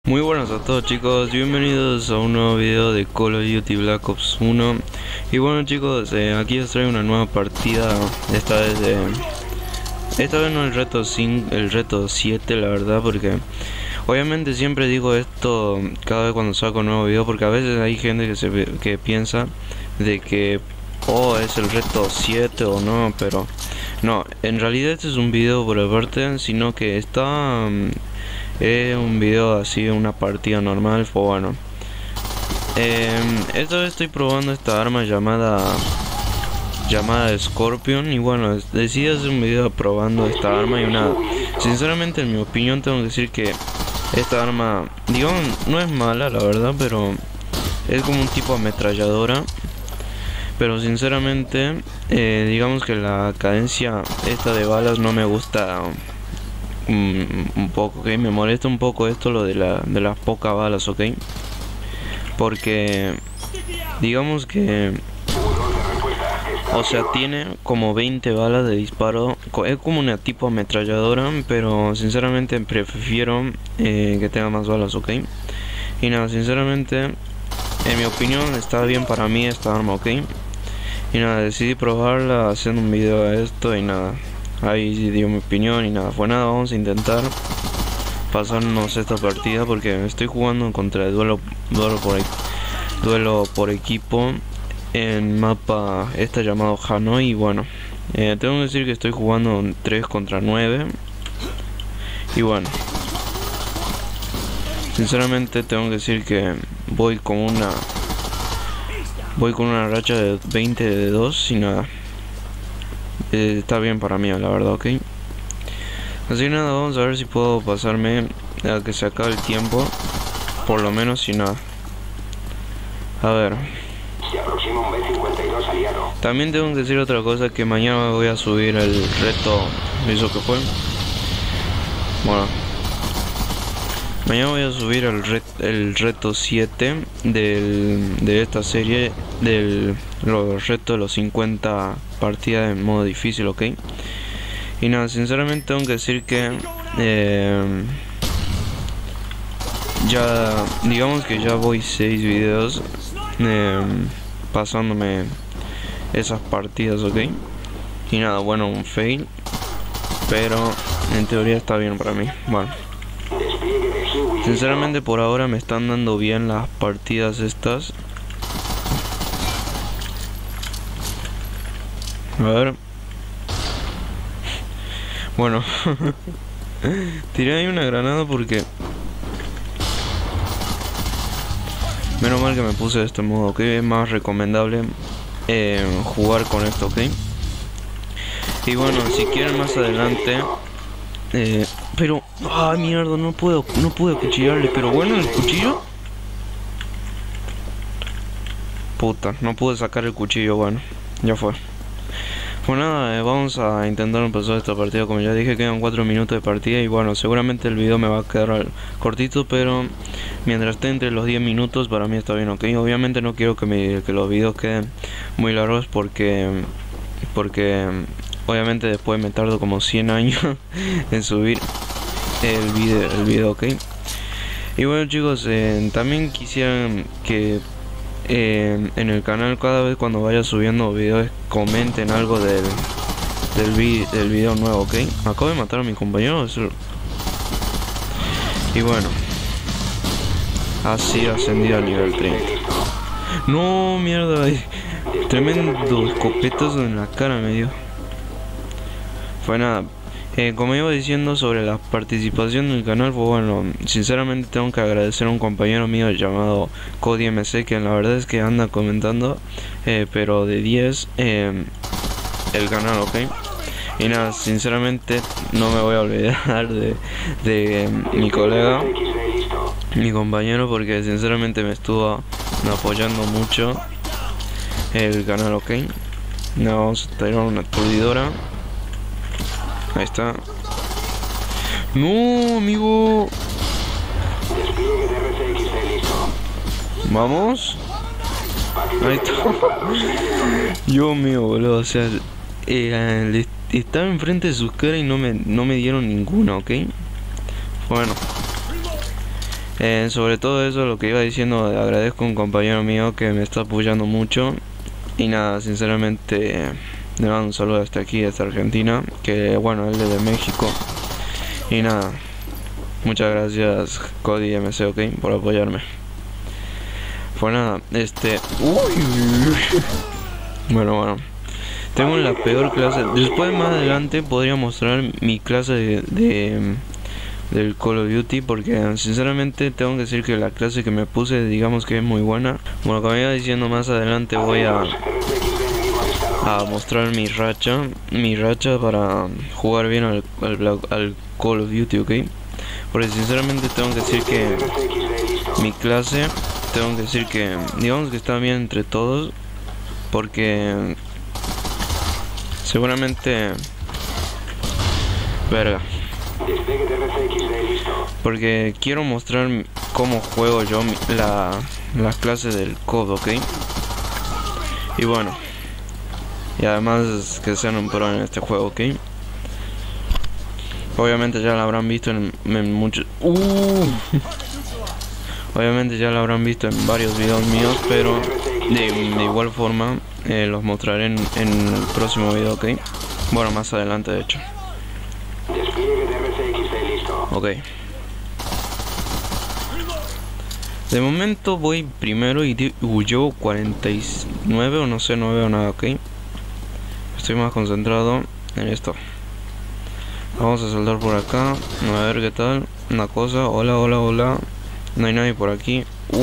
Muy buenas a todos chicos, bienvenidos a un nuevo video de Call of Duty Black Ops 1. Y bueno chicos, aquí os traigo una nueva partida. Esta vez no el reto 5, el reto 7 la verdad, porque obviamente siempre digo esto cada vez cuando saco un nuevo video, porque a veces hay gente que piensa de que es el reto 7 o no, pero no, en realidad este es un video por aparte, sino que está es un video así, una partida normal. Pues bueno, esta vez estoy probando esta arma llamada Scorpion. Y bueno, decidí hacer un video probando esta arma. Y nada, sinceramente en mi opinión tengo que decir que esta arma, digamos, no es mala la verdad, pero es como un tipo ametralladora. Pero sinceramente, digamos que la cadencia esta de balas no me gusta un poco, ok. Me molesta un poco esto, lo de las pocas balas, ok. Porque digamos que, o sea, tiene como 20 balas de disparo. Es como una tipo ametralladora, pero sinceramente prefiero que tenga más balas, ok. Y nada, sinceramente, en mi opinión está bien para mí esta arma, ok. Y nada, decidí probarla haciendo un video de esto y nada. Ahí sí dio mi opinión y nada, fue nada, vamos a intentar pasarnos esta partida porque estoy jugando contra el duelo por equipo en mapa llamado Hanoi. Y bueno, tengo que decir que estoy jugando 3 contra 9. Y bueno, sinceramente tengo que decir que voy con una racha de 20 de 2 y nada. Está bien para mí, la verdad, ok. Así que nada, vamos a ver si puedo pasarme a que se acabe el tiempo, por lo menos, sin nada. A ver. Se aproxima un B-52 aliado. También tengo que decir otra cosa, que mañana voy a subir el reto. ¿Eso que fue? Bueno, mañana voy a subir el reto 7 de esta serie, los retos de los 50 partidas en modo difícil, ok. Y nada, sinceramente tengo que decir que ya, digamos que ya voy 6 videos pasándome esas partidas, ok. Y nada, bueno, un fail, pero en teoría está bien para mí. Bueno, sinceramente por ahora me están dando bien las partidas estas. A ver. Bueno, tiré ahí una granada porque menos mal que me puse de este modo, ok. Es más recomendable jugar con esto, ok. Y bueno, si quieren más adelante pero mierda, no pude acuchillarle. Pero bueno, el cuchillo, puta, no pude sacar el cuchillo. Bueno, ya fue. Pues nada, vamos a intentar empezar esta partida. Como ya dije, quedan 4 minutos de partida. Y bueno, seguramente el video me va a quedar cortito, pero mientras esté entre los 10 minutos para mí está bien, ok. Obviamente no quiero que los videos queden muy largos porque obviamente después me tardo como 100 años en subir el video, ok. Y bueno chicos, también quisiera que en el canal, cada vez cuando vaya subiendo videos, comenten algo del video nuevo, ok. Acabo de matar a mi compañero. Y bueno, así ascendí al nivel 30. No, mierda, tremendo escopetazo en la cara me dio. Fue nada, como iba diciendo sobre la participación del canal, pues bueno, sinceramente tengo que agradecer a un compañero mío llamado Cody MC, que la verdad es que anda comentando, pero de 10 el canal, ok. Y nada, sinceramente no me voy a olvidar de mi colega, mi compañero, porque sinceramente me estuvo apoyando mucho el canal, ok. Nos vamos a tirar una aturdidora. Ahí está. No, amigo. Vamos. Ahí está. Dios mío, boludo. O sea, estaba enfrente de sus caras y no me dieron ninguna, ok. Bueno, Sobre todo eso, lo que iba diciendo, agradezco a un compañero mío que me está apoyando mucho. Y nada, sinceramente, le mando un saludo hasta aquí, hasta Argentina, que bueno, él es de México. Y nada, muchas gracias Cody MC, ok, por apoyarme. Pues nada, bueno, tengo la peor clase. Después más adelante podría mostrar mi clase del Call of Duty, porque sinceramente tengo que decir que la clase que me puse, digamos que es muy buena. Bueno, como iba diciendo, más adelante voy a mostrar mi racha para jugar bien al Call of Duty, ok. Porque sinceramente tengo que decir que mi clase, tengo que decir que digamos que está bien entre todos, porque seguramente verga, porque quiero mostrar cómo juego yo las clases del COD, ok. Y bueno, y además que sean un pro en este juego, ok. Obviamente ya lo habrán visto en muchos obviamente ya lo habrán visto en varios videos míos, pero de igual forma los mostraré en el próximo video, ok. Bueno, más adelante de hecho. Ok. De momento voy primero y llevo 49 o no sé, no veo nada, ok. Estoy más concentrado en esto. Vamos a saltar por acá, a ver qué tal. Una cosa, hola. No hay nadie por aquí.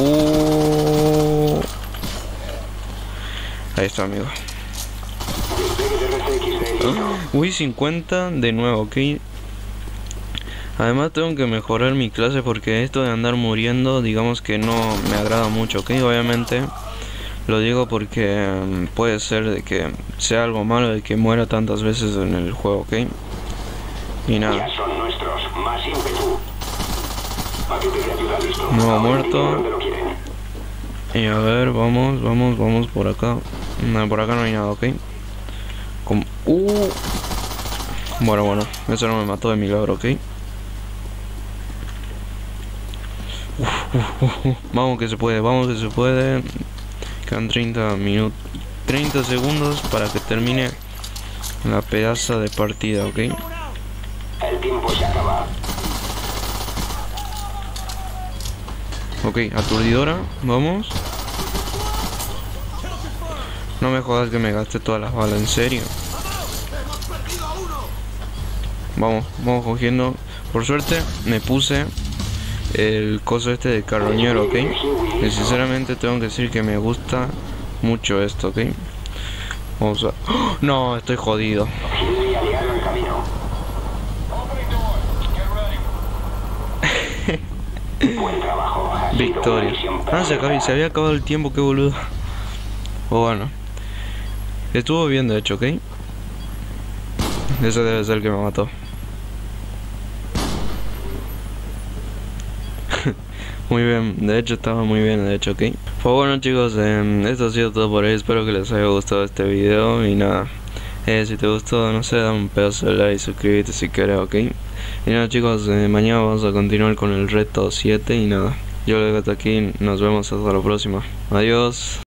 Ahí está, amigo. Uy, 50 de nuevo, ok. Además tengo que mejorar mi clase, porque esto de andar muriendo, digamos que no me agrada mucho, ok. Obviamente lo digo porque puede ser de que sea algo malo de que muera tantas veces en el juego, ok. Y nada. Nuevo muerto. Y a ver, vamos por acá. No, por acá no hay nada, ok. Bueno, eso no me mató de milagro, ok. Vamos que se puede. Quedan 30 segundos para que termine la pedazo de partida, ok. El tiempo se acaba. Ok, aturdidora, vamos. No me jodas que me gaste todas las balas, en serio. Vamos cogiendo. Por suerte me puse el coso este de carroñero, ok. Y sinceramente tengo que decir que me gusta mucho esto, ok. Vamos a... ¡Oh! No, estoy jodido. Buen trabajo. Victoria. Se había acabado el tiempo, qué boludo. Bueno, estuvo bien de hecho, ok. Ese debe ser el que me mató. Muy bien, de hecho estaba muy bien, de hecho, ok. Pues bueno chicos, esto ha sido todo por hoy. Espero que les haya gustado este video. Y nada, si te gustó, no sé, dame un pedazo de like, suscríbete si quieres, ok. Y nada chicos, mañana vamos a continuar con el reto 7. Y nada, yo lo dejo hasta aquí, nos vemos hasta la próxima. Adiós.